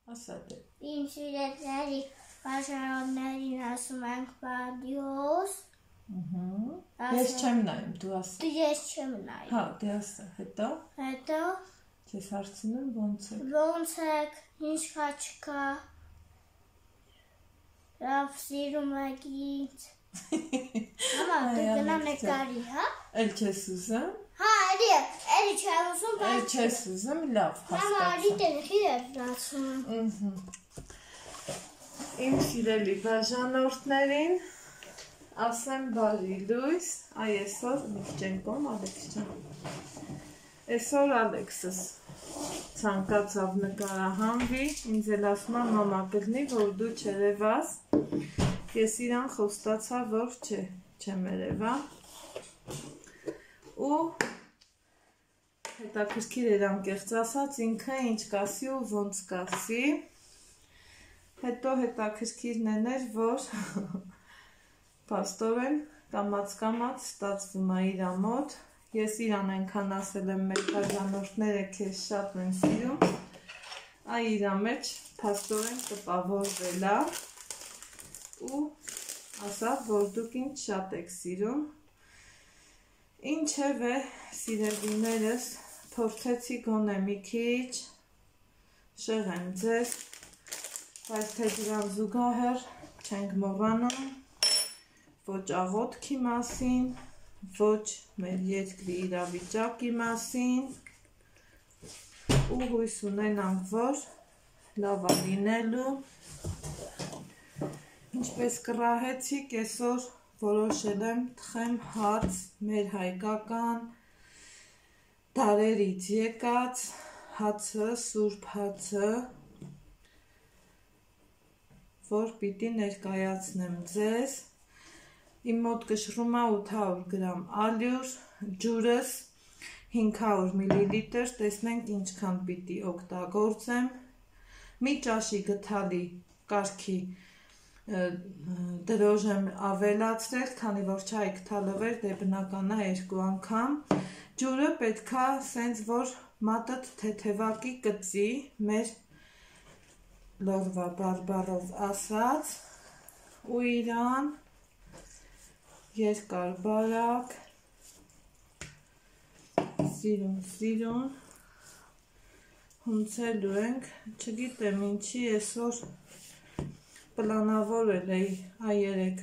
Ասա դե։ Իմ սիրեցների բաժանողներին ասում ենք բադիոս։ Ես չեմ նայում, դու ասա։ Ես չեմ նայում։ Հա, դե ասա, հետո։ Հետո Ես հարցնում ոնց է։ ոնց եք, ինչ կա չկա։ Լավ սիրում եք ինձ։ Մամա, դու գնա նկարի, հա։ Էլ չես ուզում։ Հա, էլի չեմ ուզում, Էլ չես ուզում, լավ, Մամա, արի հասկացա։ տեղի էր դասում։ Իմ սիրելի բաժանորդներին ասեմ բարի լույս, այ այսօր մի քիչ են կողմ Ալեքս ջան։ Այսօր Ալեքսս ցանկացավ նկարահանվի, ինձ էլ ասում է մամա կլինի, որ դու չերևաս։ Ես իրան խոստացա, որ չեմ երևա։ Ու հետաքրքիր էր անկեղծ ասած, ինքը ինչ կասի ու ոնց կասի։ Հետո հետաքրքիրն էր, որ փաստորեն կամաց ստացվում է իր մոտ։ Ես իրան այնքան ասել եմ մեր բաժանորդները քեզ շատ են սիրում, այ իր մեջ փաստորեն տպավորվել է ու ասավ, որ դուք ինձ շատ եք սիրում։ Ինչևէ, սիրելիներս, փորձեցի գոնե մի քիչ շեղեմ ձեզ, բայց թե դրան զուգահեռ չենք մոռանում ոչ աղոթքի մասին, ոչ մեր երկրի իրավիճակի մասին ու հույս ունենանք, որ լավ է լինելու։ Ինչպես կռահեցիք, այսօր որոշել եմ թխեմ հաց մեր հայկական դարերից եկած հացը, սուրբ հացը, որ պիտի ներկայացնեմ ձեզ։ Իմ մոտ կշռում է 800 գրամ ալյուր, ջուրս 500 մլիլիտր, տեսնենք ինչքան պիտի օգտագործեմ։ Մի ճաշի գթալի կարգի դրոժ եմ ավելացրել, քանի որ չայ գթալով էր, դե բնական է 2 անգամ։ Ջուրը պետքա սենց որ մատը թեթևակի կծի, մեր լորվա բարբառով ասած, ու իրան երկար բարակ, սիրուն հունցելու ենք, չգիտեմ ինչի այսօր պլանավորել էի այերեք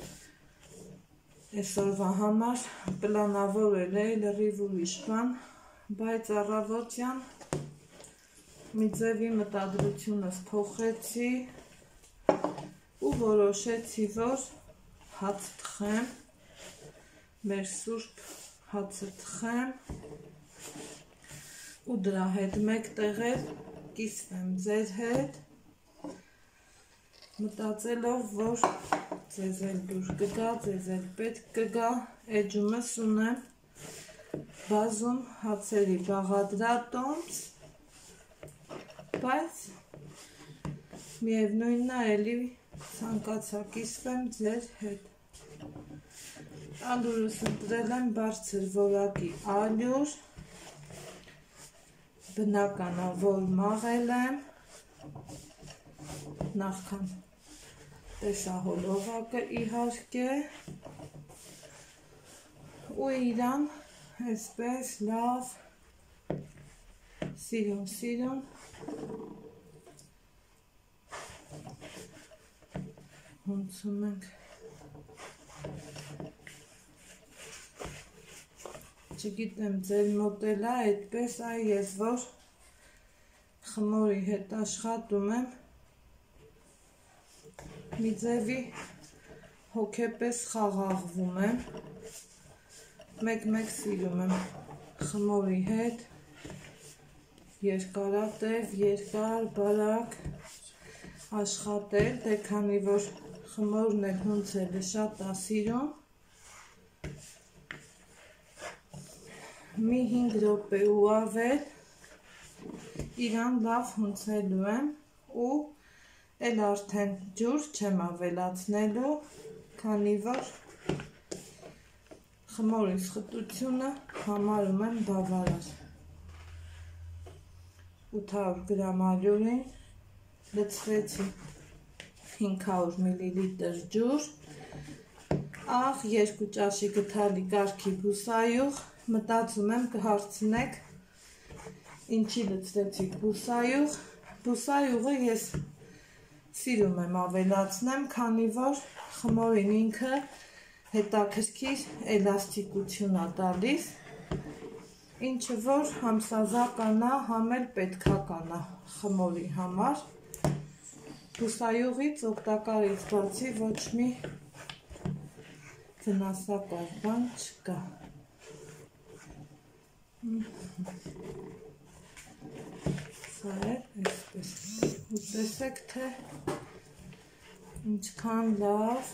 այսօրվա համար, պլանավորել էի լրիվ ուրիշ բան, բայց առավոտյան մի ձևի մտադրությունս փոխեցի ու որոշեցի, որ հաց թխեմ, մեր սուրբ հացը թխեմ ու դրա հետ մեկտեղ կիսվեմ ձեր հետ, մտածելով, որ ձեզ էլ դուր կգա, ձեզ էլ պետք կգա, էջումս ունեմ բազում հացերի բաղադրատոմս, բայց միևնույնն է էլի ցանկացա կիսվեմ ձեր հետ։ Ալյուրս ընտրել եմ բարձր որակի ալյուր, բնական է, որ մաղել եմ, նախքան տեսահոլովակը իհարկե, ու իրան այսպես լավ սիրուն հունցում ենք։ Չգիտեմ, ձեր մոտ էլ է այդպես, այ ես որ խմորի հետ աշխատում եմ, մի ձևի հոգեպես խաղաղվում եմ, մեկ սիրում եմ խմորի հետ, երկարատև, երկար, բարակ աշխատել, դե քանի որ խմորն էլ հունցելը շատ է սիրում, մի 5 րոպե ու ավել իրան լավ հունցելու եմ ու էլ արդեն ջուր չեմ ավելացնելու, քանի որ խմորի սխտությունը համարում եմ բավարար։ 800 գրամ ալյուրին լցրեցի 500 մլ ջուր, աղ 2 ճաշի գթալի կարգի բուսայուղ, մտածում եմ կհարցնեք ինչի լցրեցիք բուսայուղ, բուսայուղը ես սիրում եմ ավելացնեմ, քանի որ խմորին ինքը հետաքրքիր էլաստիկություն է տալիս, ինչը որ համ սազականա, համ էլ պետքական է խմորի համար, բուսայուղից օգտակարից բացի ոչ մի վնասակար բան չկա։ Սա է այսպես, ու տեսեք, թե ինչքան լավ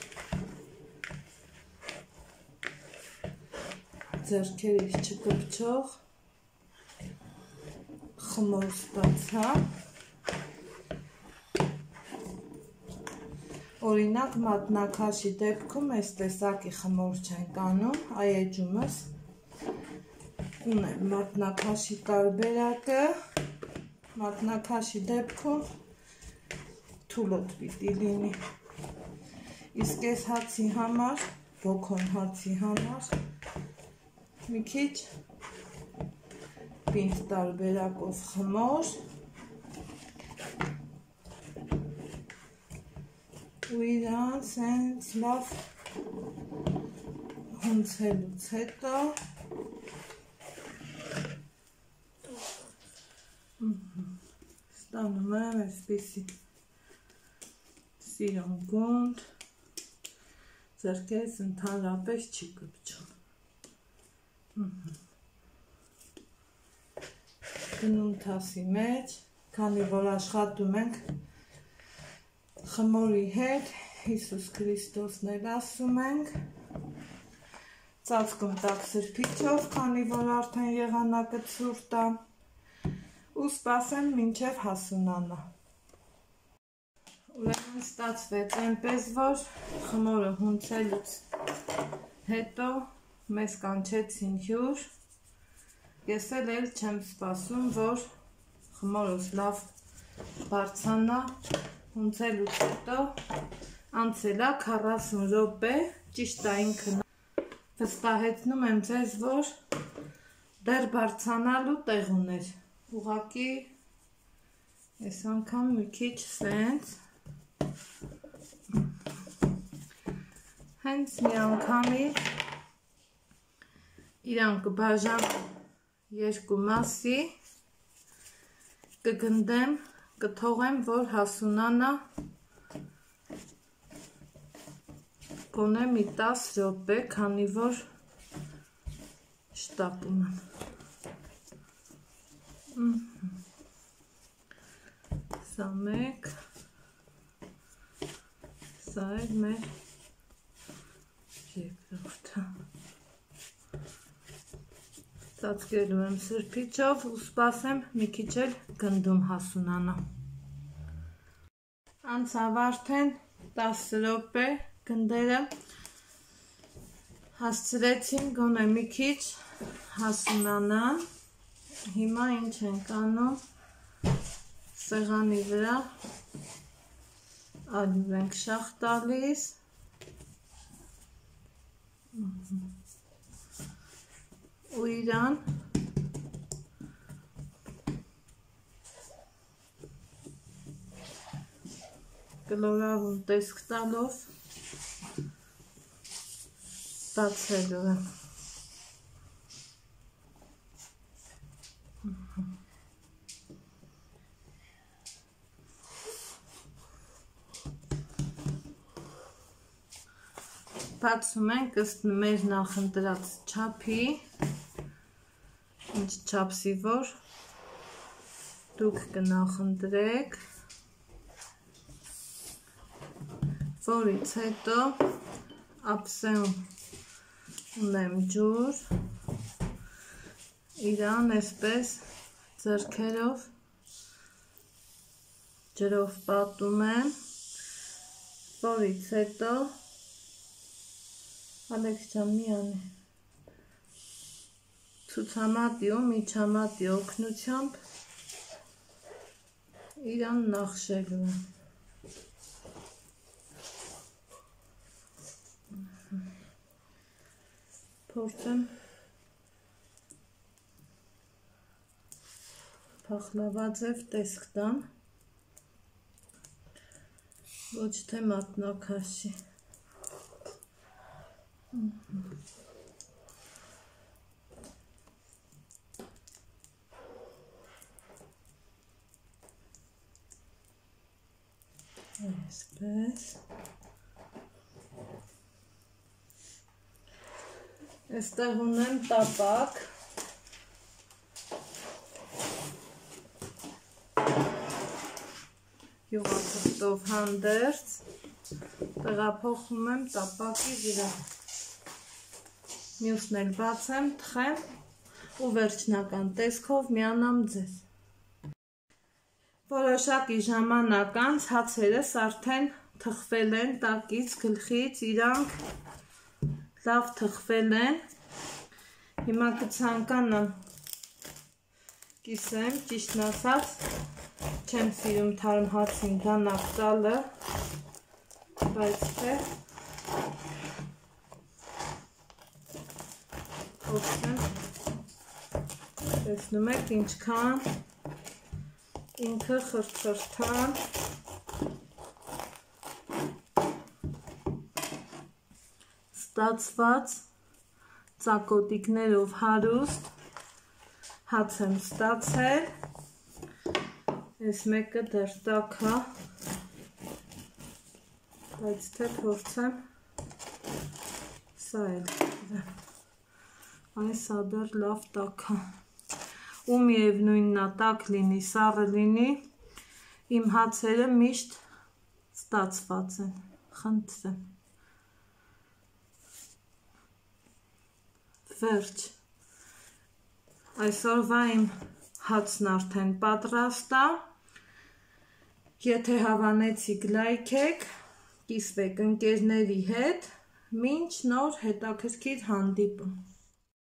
ձեռքերից չկպչող խմոր ստացա։ Օրինակ մատնակաշի դեպքում այս տեսակի խմոր չենք անում, այեջումս ունեմ մատնակաշի տարբերակը, մատնակաշի դեպքում թուլոտ պիտի լինի, իսկ այս հացի համար, բոքոն հացի համար մի քիչ պինդ տարբերակով խմոր ու իրան սենց լավ հունցելուց հետո ստանում եմ այսպիսի սիրուն գունդ, ձեռքերս ընդհանրապես չի կպչում։ Գնում թասի մեջ, քանի որ աշխատում ենք խմորի հետ, Հիսուս Քրիստոսն էլ ասում ենք, ծածկում տակ սրբիչով, քանի որ արդեն եղանակը ցուրտ է, ու սպասեմ մինչև հասունանա։ Ուրեմն ստացվեց այնպես, որ խմորը հունցելուց հետո մեզ կանչեցին հյուր, ես էլ չեմ սպասում, որ խմորս լավ բարձանա, հունցելուց հետո անցել է 40 րոպե, ճիշտ է ինքն վստահեցնում եմ ձեզ, որ դեռ բարձանալու տեղ ուներ, ուղղակի այս անգամ մի քիչ սենց, հենց մի անգամի իրան կբաժանեմ երկու մասի, կգնդեմ, կթողեմ, որ հասունանա գոնե մի 10 րոպե, քանի որ շտապում եմ։ Սա մեկ, սա էլ մեր երկրորդը։ Ծածկելու եմ սրբիչով ու սպասեմ մի քիչ էլ գնդում հասունանա։ Անցավ արդեն 10 րոպե, գնդերը հասցրեցին գոնե մի քիչ հասունանան, հիմա ինչ ենք անում, սեղանի վրա ալյուր ենք շաղ տալիս, ու իրան կլորավուն տեսք տալով բացելու եմ։ Բացում ենք ըստ մեր նախընտրած չափի, ինչ չափսի որ դուք կնախընտրեք, որից հետո ափսեում ունեմ ջուր, իրան այսպես ձեռքերով ջրով պատում եմ, որից հետո Ալեքս ջան, մի անի, ցուցամատի ու միջամատի օգնությամբ իրան նախշելու եմ։ Փորձեմ փախլավաձև տեսք տամ, ոչ թե մատնաքաշի։ Այսպես։ Այստեղ ունեմ տապակ։ Յուղաթղթով հանդերձ տեղափոխում եմ տապակի վրա։ Մյուսն էլ բացեմ, թխեմ ու վերջնական տեսքով միանամ ձեզ։ Որոշակի ժամանակ անց հացերս արդեն թխվել են տակից, գլխից, իրանք լավ թխվել են։ Հիմա կցանկանամ կիսեմ, ճիշտն ասած, չեմ սիրում թարմ հացին դանակ տալը, բայց թե փորձեմ, տեսնում եք ինչքան ինքը խրթխրթան, ստացված ծակոտիկներով հարուստ հաց եմ ստացել, այս մեկը դեռ տաք է, բայց թե փորձեմ սա էլ, այս ադար լավ տաք է, ու միևնույնն է տաք լինի, սառը լինի, իմ հացերը միշտ ստացված են, խնդրեմ։ Վերջ, այսօրվա իմ հացն արդեն պատրաստ է, եթե հավանեցիք լայքեք, կիսվեք ընկերների հետ, մինչ նոր հետաքրքիր հանդիպում։